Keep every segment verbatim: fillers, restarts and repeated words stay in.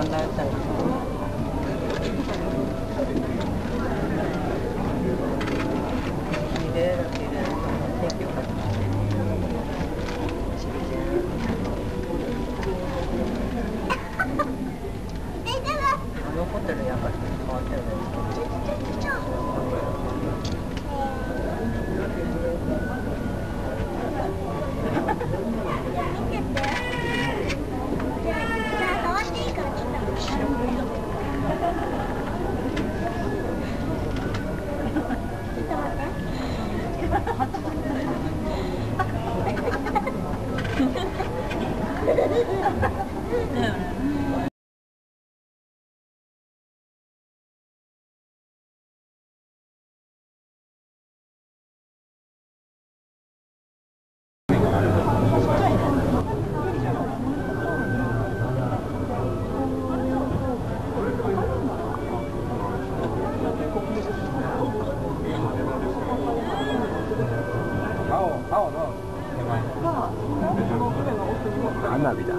花火だ。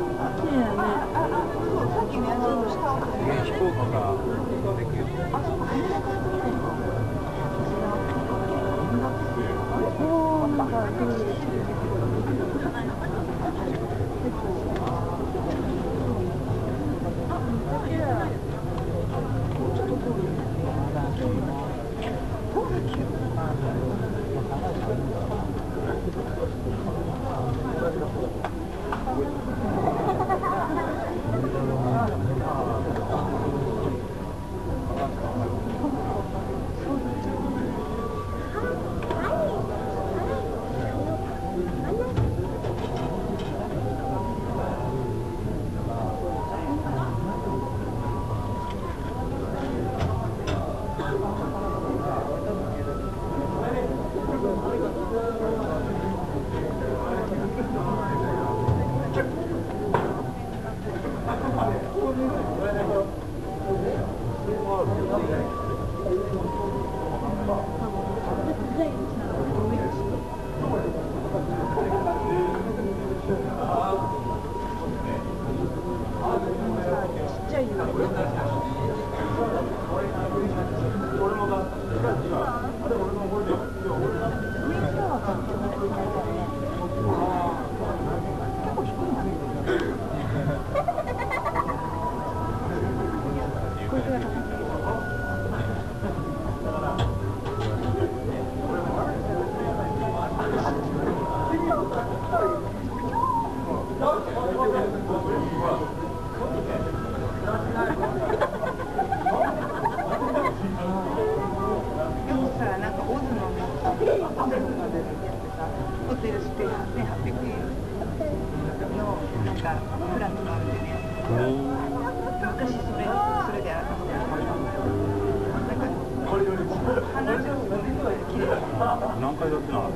ホテルステイね、はっぴゃくえんのなんかプランとかあるんでね。昔それそれであのなんか花上手のね、綺麗。 何階建てなの？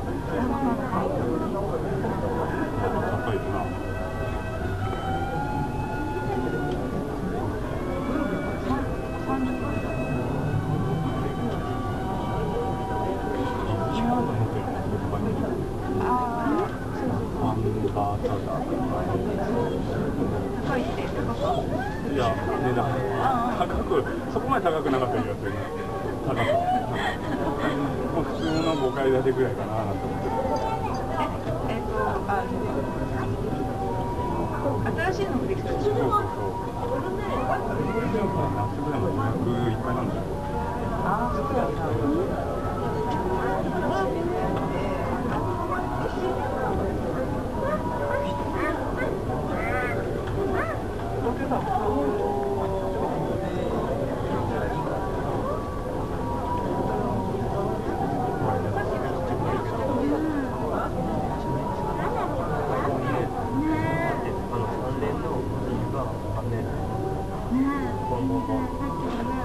高いよな。いや、値段高く、そこまで高くなかった気がするね。高くもう普通のごかい建てぐらいかなと思ってる。 え、えっと、あの新しいのもできたでしょ。そうそうそう。夏ぐらいまでひゃくいっかいなんだよ。ああ、そうなんだ。 今後も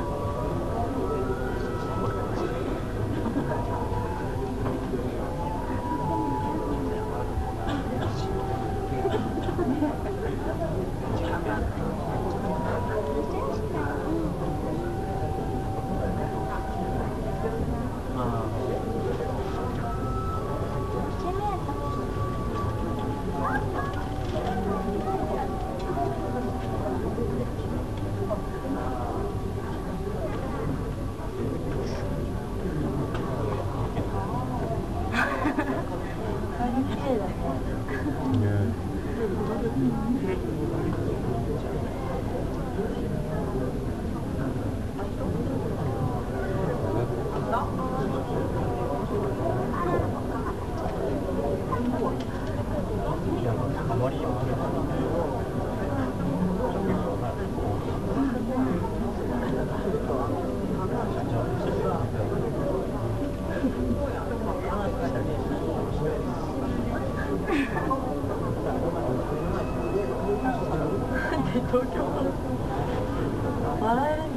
綺麗だね。東京笑えるん